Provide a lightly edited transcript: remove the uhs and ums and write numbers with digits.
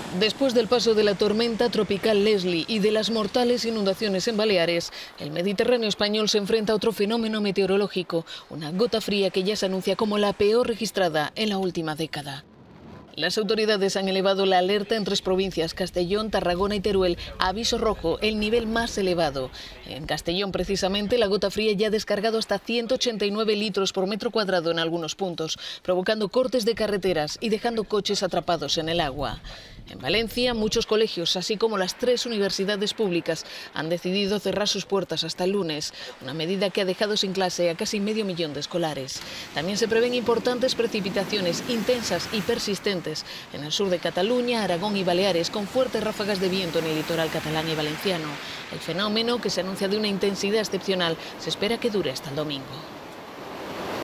Después del paso de la tormenta tropical Leslie y de las mortales inundaciones en Baleares, el Mediterráneo español se enfrenta a otro fenómeno meteorológico, una gota fría que ya se anuncia como la peor registrada en la última década. Las autoridades han elevado la alerta en 3 provincias, Castellón, Tarragona y Teruel, a aviso rojo, el nivel más elevado. En Castellón, precisamente, la gota fría ya ha descargado hasta 189 litros por metro cuadrado en algunos puntos, provocando cortes de carreteras y dejando coches atrapados en el agua. En Valencia, muchos colegios, así como las 3 universidades públicas, han decidido cerrar sus puertas hasta el lunes, una medida que ha dejado sin clase a casi medio millón de escolares. También se prevén importantes precipitaciones intensas y persistentes en el sur de Cataluña, Aragón y Baleares, con fuertes ráfagas de viento en el litoral catalán y valenciano. El fenómeno, que se anuncia de una intensidad excepcional, se espera que dure hasta el domingo.